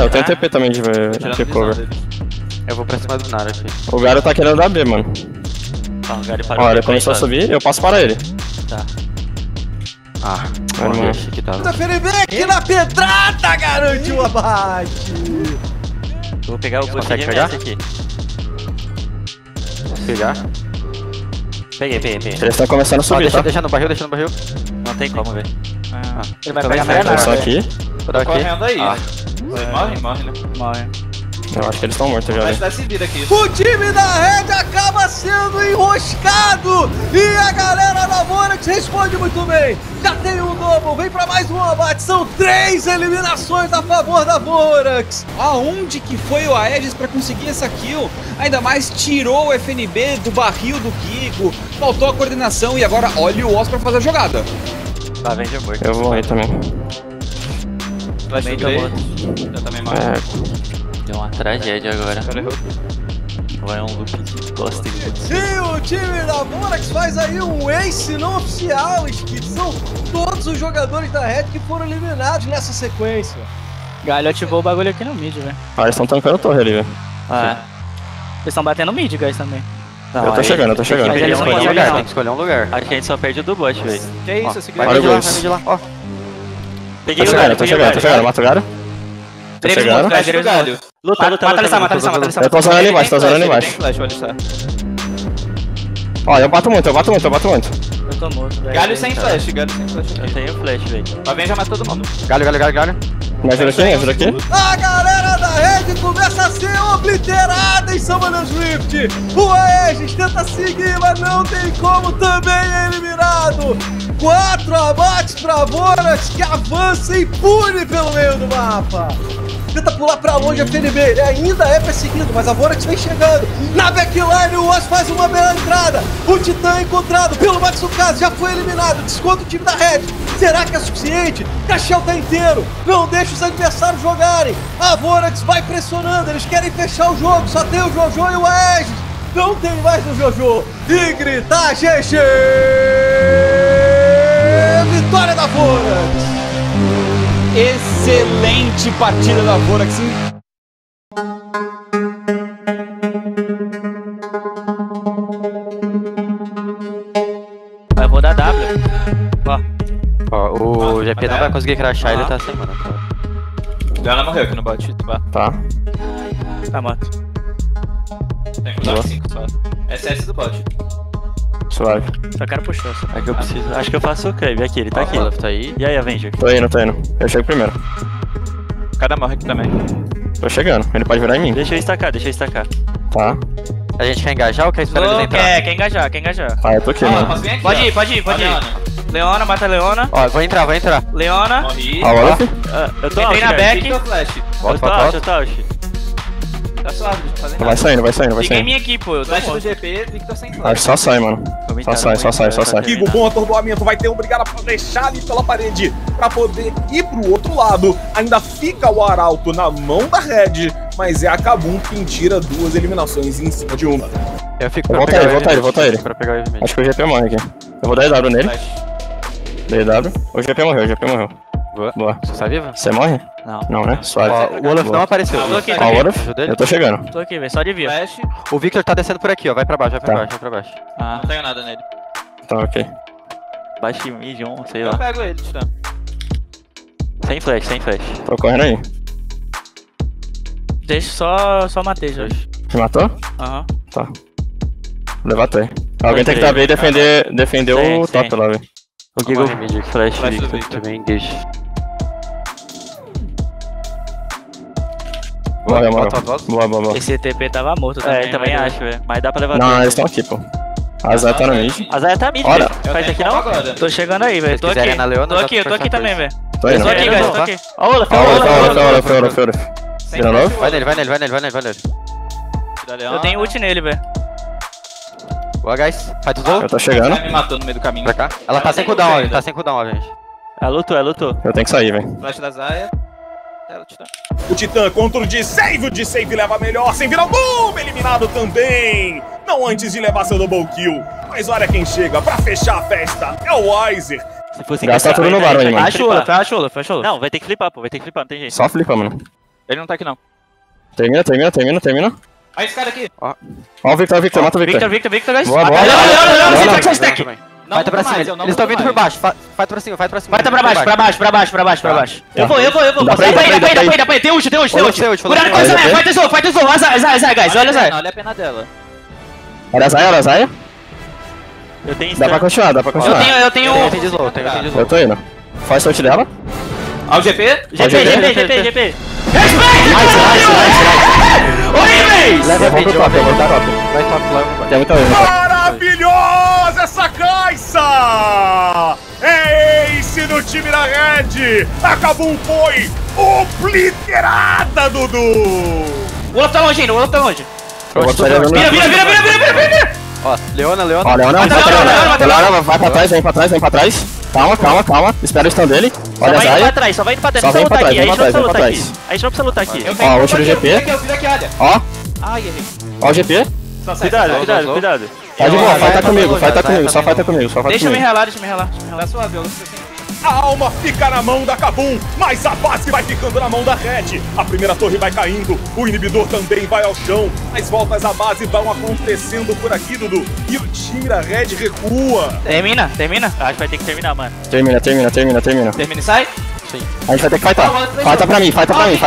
Eu tenho TP também de cover. Eu vou pra cima do Nara aqui. O Garo tá querendo dar B, mano. Tá, o Gary parou. Ó, ele começou a subir, eu passo para ele. Tá. Ah, mano. achei que tava. FNB aqui na pedrada, garantiu o abate. Eu vou pegar o boost Consegue de pegar? MS aqui. Posso pegar? Peguei. Eles estão começando a subir, tá? Deixa no barril. Não tem como, velho. Ele vai Tô pegar vendo, a Eles estão aqui. Vou dar aqui. Correndo aí, Ah. né? Morre, né? Morre. Eu acho que eles estão mortos já, Vai velho. dar esse vida aqui. O time da Red acaba sendo enroscado e a galera da Vorax responde muito bem. Já tem um double, vem pra mais um abate. São 3 eliminações a favor da Vorax. Aonde que foi o Aegis pra conseguir essa kill? Ainda mais tirou o FNB do barril do Kiko, faltou a coordenação e agora olha o Oz pra fazer a jogada. Tá, vem de morto. Eu vou morrer também. Flash Também do tô Grey. morto. Eu também morro. Deu uma tragédia agora. Cara, errou. Vai um loop de costa e putz. E o time da Vorax faz aí um ace não oficial, Skid. São todos os jogadores da Red que foram eliminados nessa sequência. Galho ativou o bagulho aqui no mid, velho. Ah, eles estão tancando a torre ali, velho. Ah, Eles estão batendo mid, guys, também. não, Eu tô aí chegando. tem que Mas escolher eles um não lugar. conseguem, Tem que escolher um lugar. Acho que a gente só perde o do bot, velho. Que isso, esse Vai Olha Grey. o mid lá, Ghost. vai mid lá. Ó, Peguei Tô o galho, chegando. Mata o Garo. Tô Três chegando. minutos, flash do galho. Luta. Mata ele, mata ele. Eu tô usando ali Ele embaixo, tem tô usando ali flash, ele embaixo. tem flash, olha só. Ó, eu bato muito. Eu tô morto, velho. Galho sem flash aqui. Eu tenho flash, velho. Pra vem já mata todo mundo. galho. Me ajuda aqui. A galera da Red começa a ser obliterada em Summoner's Rift. O Aegis tenta seguir, mas não tem como, também é eliminado. 4 abates pra Vorax, que avança impune pelo meio do mapa. Tenta pular pra longe a FNB, ele ainda é perseguido, mas a Vorax vem chegando. Na backline, o Oz faz uma bela entrada. O Titã é encontrado pelo Matsukaze, já foi eliminado. Desconta o time da Red. Será que é suficiente? Cachel tá inteiro, não deixa os adversários jogarem. A Vorax vai pressionando, eles querem fechar o jogo. Só tem o Jojo e o Aegis. Não tem mais o Jojo. E grita, GG! Vitória da Vorax! Excelente partida da Vorax. Eu vou dar W. Ó, o GP não vai conseguir crashar, ele tá sem mana. Leona morreu aqui no bot. Tá. Tá morto. Tem que usar 5 só. SS do bot. Suave. Só quero puxar. Só. É que eu preciso. Acho que eu faço o crave aqui, ele tá aqui. O Olaf tá aí. E aí, Avenger? Tô indo. Eu chego primeiro. Cada morre aqui também. Tô chegando. Ele pode virar em mim. Deixa eu estacar. Tá. A gente quer engajar ou quer esperar eles entrar? Quer engajar. Ah, eu tô aqui, Ó, mano. posso vir aqui, Pode ó. ir, pode ir. Ó, Leona. Leona, mata a Leona. Ó, vou entrar. Leona. Morri. Ó, o Olaf. Eu tô Entrei out, na velho. back. Victor Flash. Eu tô out. Tá suave, deixa eu fazer Vai nada. saindo. Peguei minha aqui, pô. Eu tô Flash do morto. GP, Victor sem Acho flash. que só sai, mano. Só sai. Kigo, bom atordoamento, vai ter obrigado a deixar ali pela parede pra poder ir pro outro lado. Ainda fica o Arauto na mão da Red, mas é a Kabum quem tira 2 eliminações em cima de uma. Eu fico Volta ele. Pra pegar o Element. Acho que o GP morre aqui. Eu vou dar EW nele. Flash. Dei EW. O GP morreu. Boa. Você tá viva? Você morre? Não. Não, né? Suave. Ó, o Olaf Boa. não apareceu. Tô aqui, Ó, o Olaf. Ajuda ele. Eu tô chegando. Tô aqui, velho. Só de via. Flash. O Victor tá descendo por aqui, ó. Vai pra baixo. Não tenho nada nele. Tá, ok. Baixe mid 1, sei Eu lá. pego ele, Titã. Sem flash. Tô correndo aí. Deixa só matei já. Me matou? Aham. Tá. Levantei. Alguém tem que estar bem e defender o Sim. top lá, velho. O Gigo flash Flash do Victor. Victor. Também engage. Morreu. Volta. Boa. Esse TP tava morto também. É, eu também mas- acho, velho. Mas dá pra levar Não, dois. eles estão aqui, pô. A Zé tá no mid. A Zaya tá mid, Olha. velho. Eu Faz tenho aqui como não? agora. Tô chegando aí, velho. Se Tô vocês aqui. quiserem na Leona, Tô dá aqui, eu tô pra aqui forçar também, dois. velho. Tô Eu indo. tô aqui, Ele guys. não, Tô tá? aqui. Ó, Olaf, Olaf. Sem De novo? flash, Vai nele. Da Leona. Eu tenho ult nele, velho. Boa, guys. Faz o slow. Eu tô chegando. Ela me matou no meio do caminho. Pra cá. Ela tá sem cooldown, ele tá sem cooldown, gente. Ela lutou. Eu tenho que sair, velho. Flash da Zaya. Ela, Titã. O Titã contra o o de-save leva melhor, sem virar boom, eliminado também. Não antes de levar seu double kill, mas olha quem chega pra fechar a festa, é o Weiser. Se fosse Gasta tudo no Baron aí, mano. Fecha o Olaf. Não, vai ter que flipar, pô. Não tem jeito. Só flipa, mano. Ele não tá aqui, não. Termina. Olha esse cara aqui. Ó o Victor, mata o Victor. Victor, guys. Boa, boa. Leona, Leona. você stack. Não Vai pra mais, cima, eu não eles estão vou vindo por mais. baixo. Vai pra cima. Vai pra baixo. Eu vou. Dá pra ir, dá pra ir. Tem ult. Tem ult. Cuidado com Aí, essa, já fight the soul. Azar, guys. Olha Azar. Olha a pena dela. Olha a Zaya. Eu tenho Dá pra continuar. Eu tenho. Tem de slow, tem de Eu slow. tô indo. Faz sorte dela. Olha o GP. GP. Horríveis! Leva Vamos mid, pro top, eu vou dar top. Vai top, leva. Tem muita vez. Maravilhosa essa caixa! É ace do time da Red! A Kabum foi obliterada, Dudu! O outro tá longe. Eu vou sair dando. Vira! Ó, Leona. Ó, Leona, Mata Leona. vai pra trás. Calma. Espera o stun dele. Olha a Só vai indo pra Zaya. trás, só vai indo pra trás. Só Não precisa vem pra lutar trás, aqui. vem A gente não precisa lutar aqui. Eu Ó, tenho ult do GP. Eu fiz aqui, olha. Ó, Ai, errei. ó o GP. Cuidado. Tá de boa, Zaya fighta tá comigo, longe, fighta Zaya comigo, tá só bem fighta comigo, só fighta Deixa eu me comigo. relar. Tá suave, eu gostei. A alma fica na mão da Kabum, mas a base vai ficando na mão da Red. A primeira torre vai caindo, o inibidor também vai ao chão. As voltas à base vão acontecendo por aqui, Dudu. E o time da Red recua. Termina. Acho que vai ter que terminar, mano. Termina. Termina e sai. A gente vai ter que fightar. Fighta pra mim.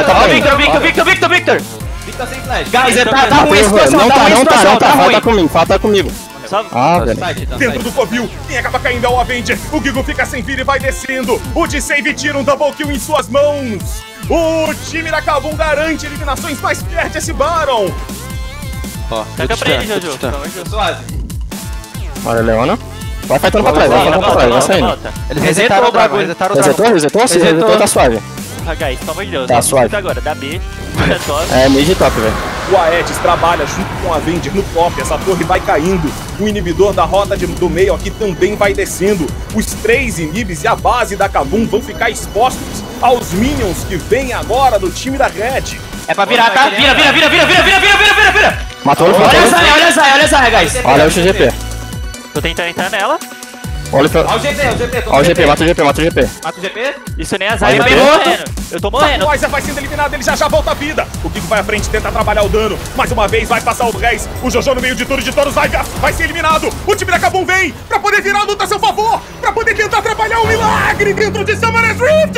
Victor. Victor sem flash. Guys, tá ruim a situação, Não tá, ruim. fighta comigo. Só... Ah, velho. Site, tá Dentro site. do covil, quem acaba caindo é o Avenger. O Gigo fica sem vida e vai descendo. O de save tira um double kill em suas mãos. O time da Kabum garante eliminações, mas perde esse Baron. Ó, Taca pra ele, Jojo. Pelo amor de Deus. Suave. Olha a Leona. Vai fightando pra trás, vai saindo. Volta. Eles resetaram o dragão, resetaram o dragão. Resetou? Se resetou, tá suave. Ah, guys, pelo amor de Deus. Tá Vamos suave. lutar agora. Dá B, tira top. É, mid e top, velho. O Aedes trabalha junto com o Avenger no top, essa torre vai caindo. O inibidor da rota do meio aqui também vai descendo. Os 3 inibes e a base da Kabum vão ficar expostos aos minions que vêm agora do time da Red. É pra virar, tá? Vira. Matou ele, Olha a Zaya, guys. Olha o XGP. Tô tentando entrar nela. Olha Olha o GP. o GP, mata o GP. Mata o GP. Isso nem a Zaya Olha vai o morrendo. Eu tô morrendo. O Weiser vai sendo eliminado, ele já volta à vida. O Gigo vai à frente, tenta trabalhar o dano. Mais uma vez vai passar o Reis. O Jojo no meio de tudo e de todos vai ser eliminado. O time da Kabum vem pra poder virar a luta a seu favor. Pra poder tentar trabalhar um milagre dentro de Summoner's Rift,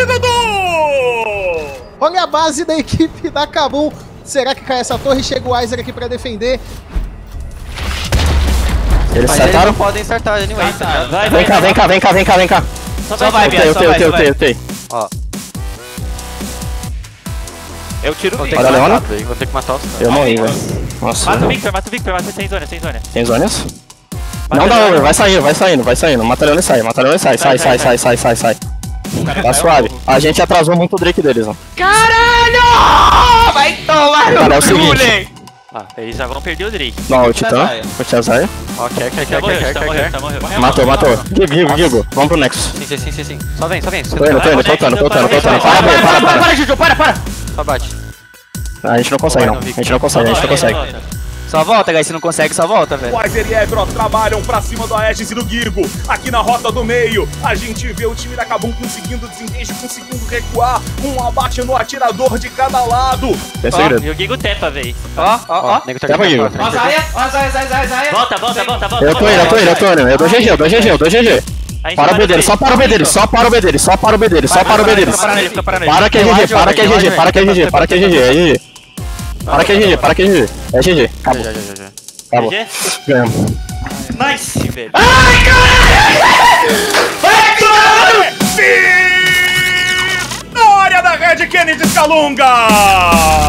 Dudu! Olha a base da equipe da Kabum. Será que cai essa torre? Chega o Weiser aqui pra defender. Eles Mas eles acertaram? não podem acertar anyway, tá ligado? Vem cá. Só vai, Eu tenho. Ó, Eu tiro o vou ter Victor. que Olha a matar, Leona. velho. Vou ter que matar os caras. Eu morri, velho. Nossa. Mata o Victor, sem zona. Tem zonas? Mata Não dá ele. over, vai saindo. Mata Leona e sai. Sai. Tá suave. A gente atrasou muito o Drake deles, ó. Caralho! Vai tomar Cara, é o no cu, seguinte. moleque. Ah, eles já vão perder o Drake. Não, o Titã. O Titã Zaya. Ó, quer. Tá morrendo. Matou. Gigo. Vamos pro Nexus. Sim. Só vem. Tô indo, tocando. Para. Juju, para. Só bate. A gente não consegue, não. A gente não consegue. Só volta, guys. Se não consegue, só volta, velho. Weiser e Evro trabalham pra cima do Aegis e do Gigo. Aqui na rota do meio, a gente vê o time da Kabum conseguindo desengage, conseguindo recuar. Um abate no atirador de cada lado. Tem segredo. E o Gigo tepa, véi. Ó. Nego tá Dá pra aqui Gigo. na frente. Ó, Zaya. Volta. Eu tô indo. Eu dou GG. A gente Para o vai B dele, no só para o B dele. Fica parando ele. Para que é GG. Para que é GG. É GG. Acabou. Já. Acabou. GG? Ganhamos. Nice, velho. Vitória da Red Kennedy Scalunga!